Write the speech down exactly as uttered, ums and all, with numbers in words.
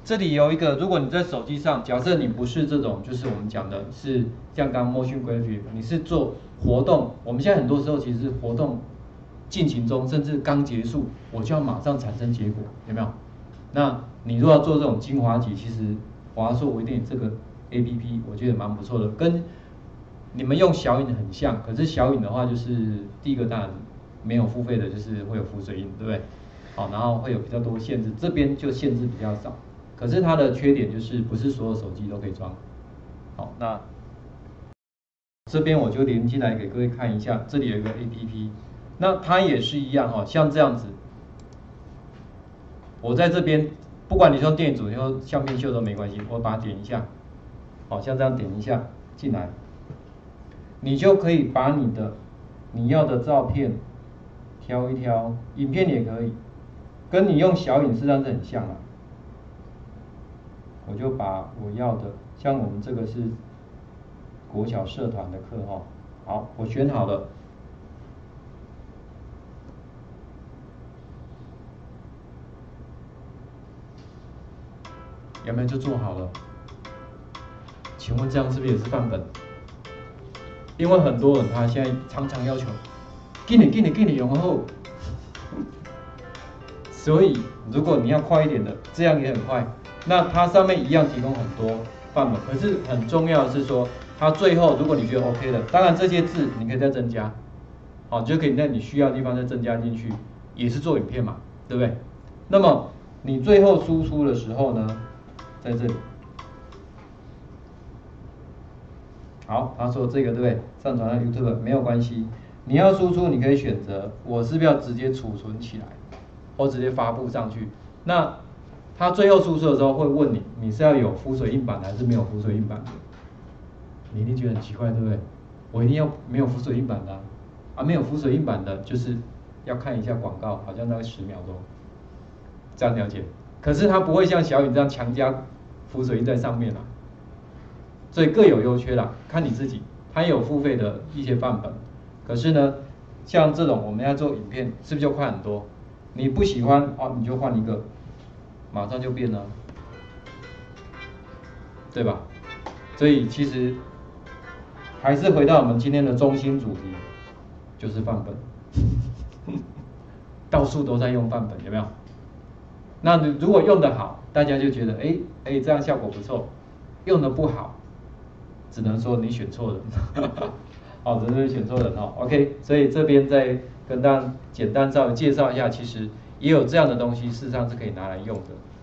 这里有一个，如果你在手机上，假设你不是这种，就是我们讲的是像刚刚 motion graphic， 你是做活动，我们现在很多时候其实是活动进行中，甚至刚结束，我就要马上产生结果，有没有？那你如果要做这种精华级，其实华硕微电影这个 A P P 我觉得蛮不错的，跟你们用小影很像，可是小影的话就是第一个当然没有付费的，就是会有浮水印，对不对？好，然后会有比较多限制，这边就限制比较少。可是它的缺点就是不是所有手机都可以装。好，那这边我就连进来给各位看一下，这里有一个 A P P， 那它也是一样哈，像这样子，我在这边，不管你用电影组、用相片秀都没关系，我把它点一下，好，像这样点一下进来，你就可以把你的你要的照片挑一挑，影片也可以，跟你用小影实际上是很像啊。我就把我要的，像我们这个是国小社团的课哈，好，我选好了，有没有就做好了？请问这样是不是也是范本？因为很多人他现在常常要求，给你给你给你然后，所以如果你要快一点的，这样也很快。那它上面一样提供很多范本，可是很重要的是说，它最后如果你觉得 OK 的，当然这些字你可以再增加，好，就可以在你需要的地方再增加进去，也是做影片嘛，对不对？那么你最后输出的时候呢，在这里，好，他说这个对不对？上传到 YouTube 没有关系，你要输出你可以选择，我是不是要直接储存起来，或直接发布上去？那他最后输出的时候会问你，你是要有浮水印版还是没有浮水印版的？你一定觉得很奇怪，对不对？我一定要没有浮水印版的啊，啊没有浮水印版的，就是要看一下广告，好像大概十秒钟，这样了解。可是它不会像小影这样强加浮水印在上面啦，所以各有优缺啦，看你自己。它也有付费的一些范本，可是呢，像这种我们要做影片，是不是就快很多？你不喜欢哦，你就换一个。马上就变了，对吧？所以其实还是回到我们今天的中心主题，就是范本，到处都在用范本，有没有？那你如果用得好，大家就觉得哎哎这样效果不错；用得不好，只能说你选错人，好，只能说选错人哦。OK， 所以这边再跟大家简单稍微介绍一下，其实也有这样的东西，事实上是可以拿来用的。